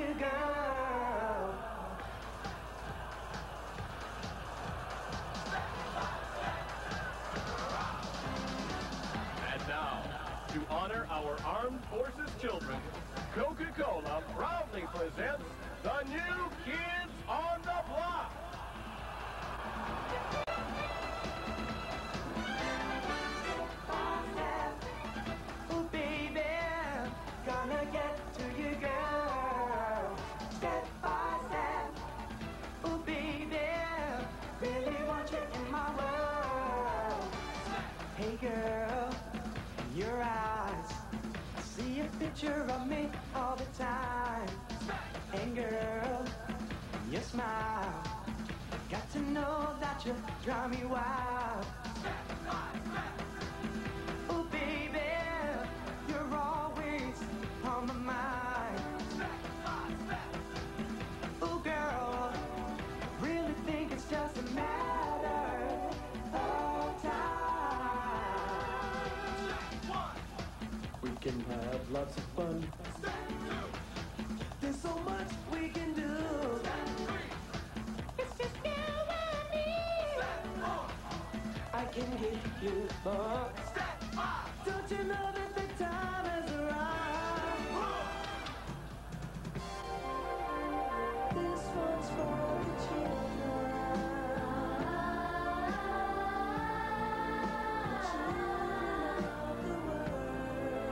you, girl. And now, to honor our armed forces children, Coca-Cola proudly presents the new Kids on the Block. Oh, baby, gonna get to you, girl. Step by step. Oh, baby, really want you in my world. Hey, girl, in your eyes, I see a picture of me all the time. And girl, in your smile, I got to know that you drive me wild. Oh, baby, you're always on my mind. Oh, girl, I really think it's just a matter of time. We can have lots of fun. There's so much we can do. It's just you and me. I can give you more. Don't you know that the time has arrived? This one's for the children. The children of the world.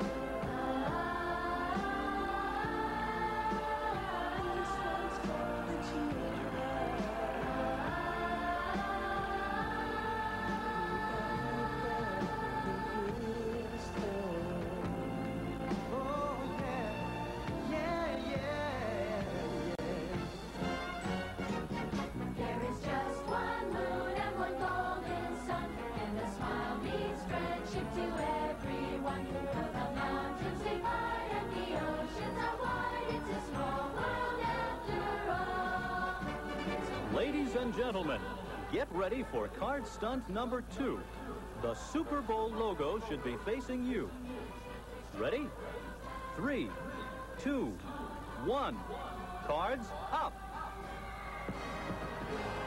This one's for the children. Oh, yeah, yeah, yeah, yeah. There is just one moon and one golden sun, and a smile means friendship to everyone. Though the mountains divide and the oceans are wide, it's a small world after all. Ladies and gentlemen, get ready for card stunt number 2. The Super Bowl logo should be facing you. Ready? 3, 2, 1. Cards up.